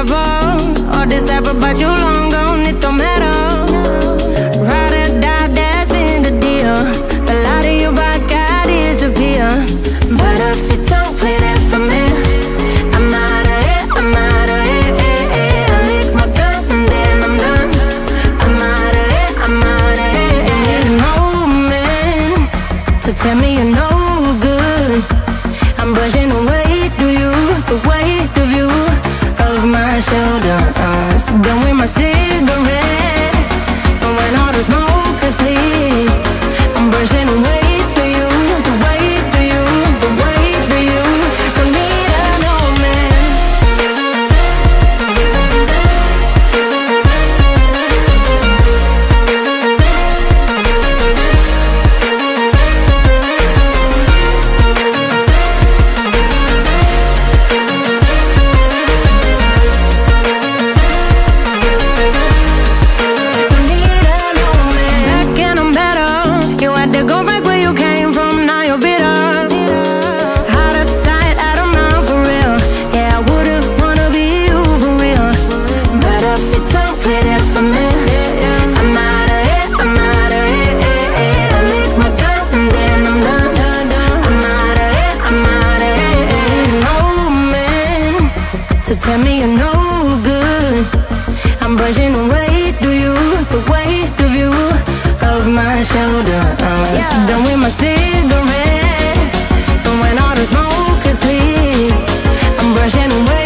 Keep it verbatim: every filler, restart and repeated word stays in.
beautiful. All this ever but you long gone, it don't matter. Ride or die, that's been the deal. A lot of you I got disappear. But if you don't play that for me, I'm out of it, I'm out of it, eh, eh. I lick my gun and then I'm done. I'm out of it, I'm out of it, eh. No man to tell me you're no good. I'm brushing the weight of you, the weight of you of my shoulders. Done with my cigarette, and when all the smoke is clear, I'm brushing the weight of you, the weight of you, the weight of you. Don't need a no man. Tell me you're no good. I'm brushing the weight of you, the weight of you of my shoulders. Yeah. Done with my cigarette, and when all the smoke is clear, I'm brushing away.